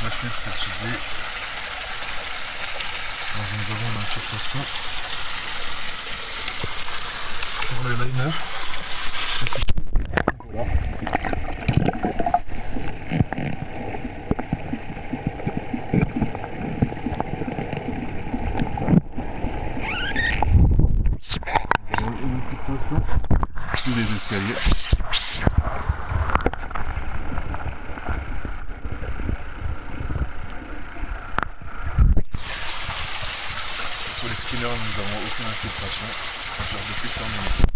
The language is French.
mettre cette idée dans une zone d'infiltration pour le liner. Voilà. Une infiltration sous les escaliers. Sur les skinners, nous n'avons aucune infiltration. On cherche depuis terminé.